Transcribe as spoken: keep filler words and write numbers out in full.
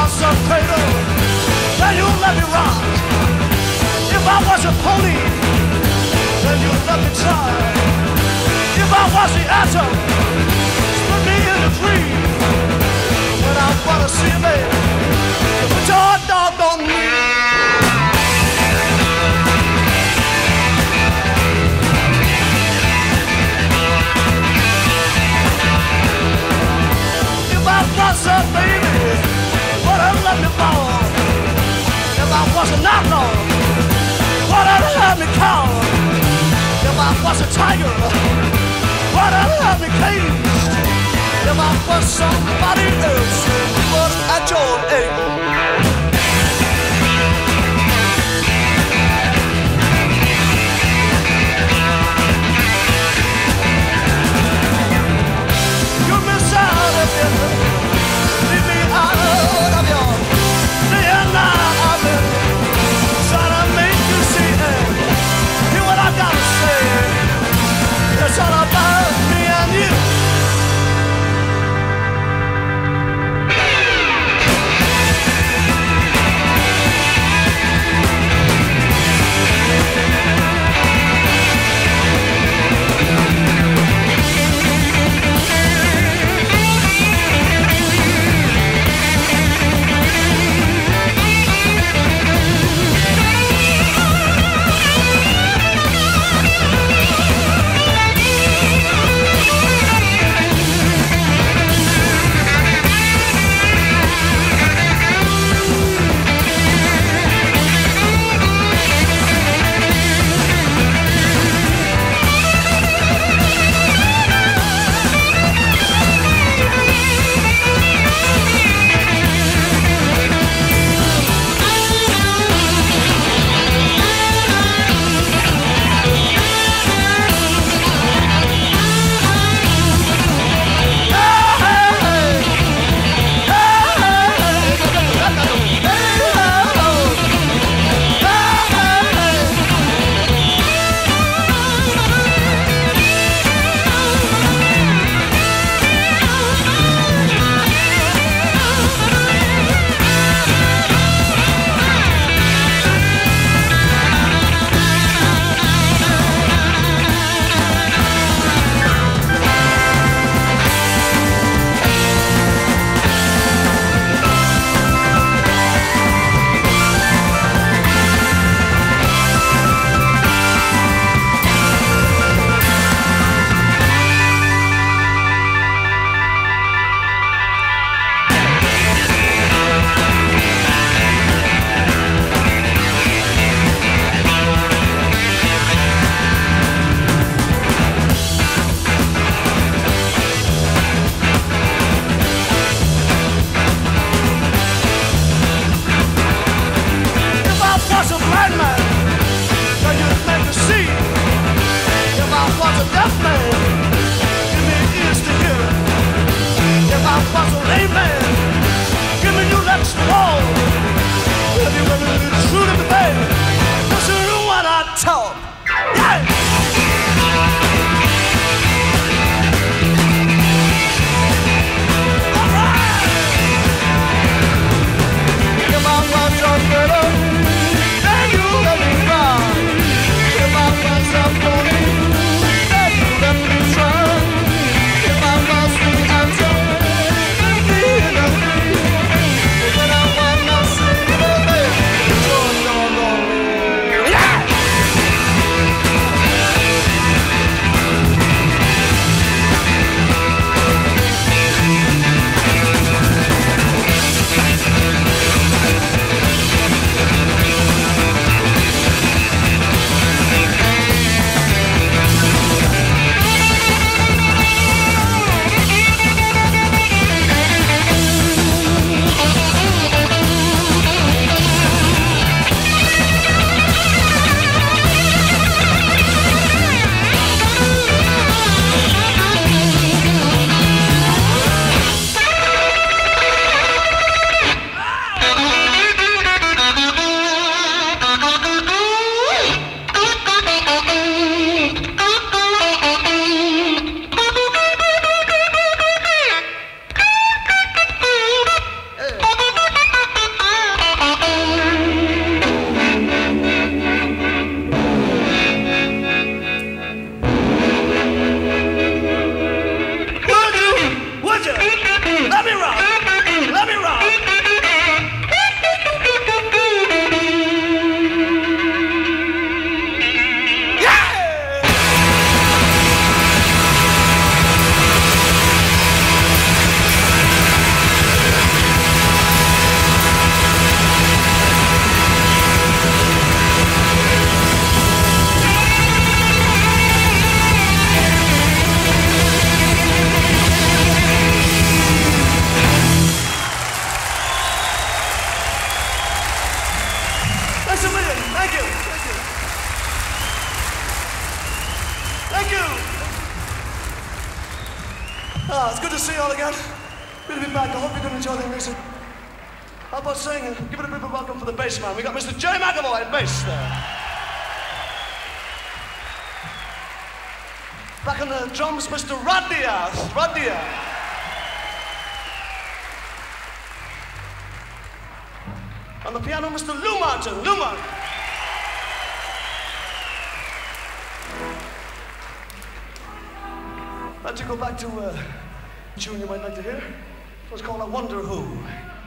was a cradle, then you let me rock. If I was a pony, then you let me try. If I was the atom, split me into three. When I wanna see me, put your dog on me. If I was a baby, what a let me fall. If I was an outlaw, what a let me call. If I was a tiger, what a let me caged. If I was somebody else, was at your age. You miss out of it, leave me out of your day and night. I've been trying to make you see it. Hear what I gotta say. It's all about me and you. to see you all again. Good to be back. I hope you're going to enjoy the music. How about singing? Give it a bit of a welcome for the bass man. We got Mister Gerry McAvoy at bass there. Back on the drums, Mister Rod Diaz. Rod Diaz. On the piano, Mister Lou Martin. Lou Martin. I'd like to go back to uh, a tune you might like to hear. It was called I Wonder Who.